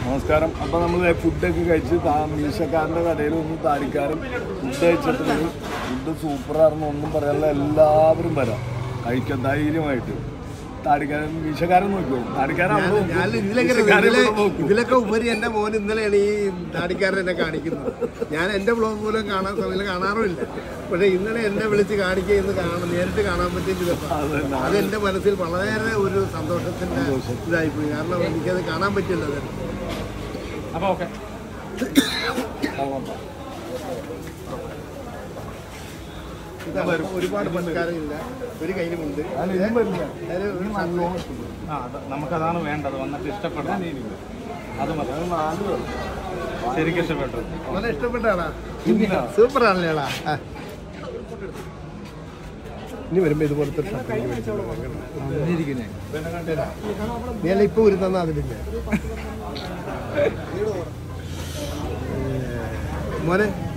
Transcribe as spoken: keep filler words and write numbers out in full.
നമസ്കാരം. അപ്പോൾ നമ്മൾ ഫുഡൊക്കെ കഴിച്ച് മീശക്കാരൻ്റെ കടയിൽ ഒന്ന് താടിക്കാരൻ ഫുഡ് കഴിച്ചിട്ടുണ്ട്. ഫുഡ് സൂപ്പറായിരുന്നു, ഒന്നും പറയാനുള്ള. എല്ലാവരും വരാം കഴിക്കാൻ ധൈര്യമായിട്ട്. താടിക്കാരൻ മീശക്കാരൻ നോക്കിയോ? താടിക്കാരൻ ഇതിലൊക്കെ ഉപരി എൻ്റെ മോൻ ഇന്നലെയാണ് ഈ താടിക്കാരൻ എന്നെ കാണിക്കുന്നത്. ഞാൻ എൻ്റെ ബ്ലോഗ് പോലും കാണാൻ സമയം കാണാറുമില്ല. പക്ഷേ ഇന്നലെ എന്നെ വിളിച്ച് കാണിക്കുക എന്ന് കാണാൻ നേരിട്ട് കാണാൻ പറ്റിയിട്ടില്ല. അതെൻ്റെ മനസ്സിൽ വളരെ ഒരു സന്തോഷത്തിൻ്റെ ഇതായിപ്പോയി. കാരണം എനിക്കത് കാണാൻ പറ്റില്ല. അത് അപ്പോൾ ഓക്കെ ഒരുപാട് പണക്കാരില്ല, ഒരു കയ്യിലുമുണ്ട്. ആ നമുക്കതാണ് വേണ്ടത്. വന്നിട്ട് ഇഷ്ടപ്പെടാൻ അത് മതി. ശരിക്കും ഇഷ്ടപ്പെട്ടു. വളരെ ഇഷ്ടപ്പെട്ടാടാ. സൂപ്പറാണല്ലേടാ. ഇനി വരുമ്പോ ഇതുപോലത്തെ നീ അല്ല ഇപ്പൊ ഒരു തന്നാ അതിലില്ല മോനെ.